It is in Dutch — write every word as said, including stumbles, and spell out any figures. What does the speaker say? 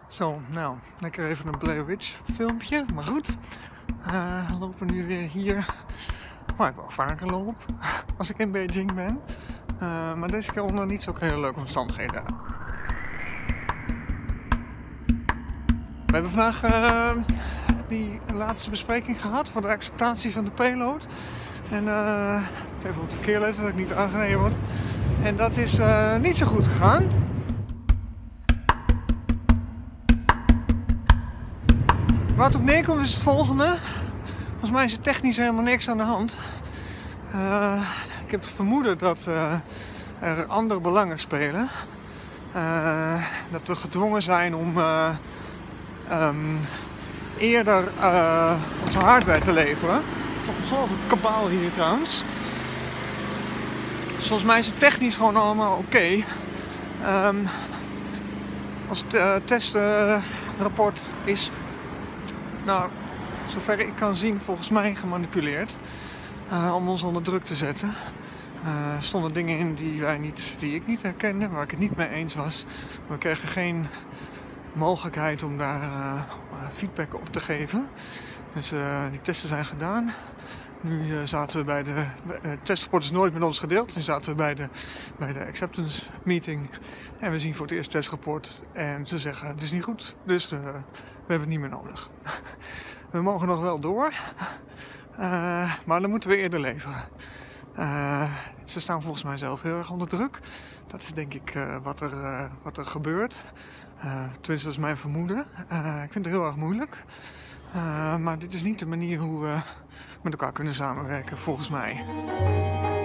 Zo, nou, lekker even een Blair Witch filmpje, maar goed. Uh, we lopen nu weer hier, waar ik wel vaker loop, als ik in Beijing ben. Uh, maar deze keer onder niet zo hele leuke omstandigheden. We hebben vandaag uh, die laatste bespreking gehad voor de acceptatie van de payload. En uh, even op het verkeer letten dat ik niet aangereden word. En dat is uh, niet zo goed gegaan. Waar het op neerkomt is het volgende. Volgens mij is er technisch helemaal niks aan de hand. Uh, ik heb het vermoeden dat uh, er andere belangen spelen. Uh, dat we gedwongen zijn om uh, um, eerder uh, onze hardware te leveren. Zoals het kabaal hier trouwens. Dus volgens mij is het technisch gewoon allemaal oké. Okay. Um, als het uh, testrapport is, nou, zover ik kan zien, volgens mij gemanipuleerd. Uh, om ons onder druk te zetten. Uh, er stonden dingen in die, wij niet, die ik niet herkende, waar ik het niet mee eens was. We kregen geen mogelijkheid om daar uh, feedback op te geven. Dus uh, die testen zijn gedaan. Nu uh, zaten we bij de... Het uh, testrapport is nooit met ons gedeeld. Nu zaten we bij de, bij de acceptance meeting. En we zien voor het eerst het testrapport. En ze zeggen, het is niet goed. Dus uh, we hebben het niet meer nodig. We mogen nog wel door. Uh, maar dan moeten we eerder leveren. Uh, ze staan volgens mij zelf heel erg onder druk. Dat is denk ik uh, wat, er, uh, wat er gebeurt. Uh, tenminste, dat is mijn vermoeden. Uh, ik vind het heel erg moeilijk. Uh, maar dit is niet de manier hoe we met elkaar kunnen samenwerken, volgens mij.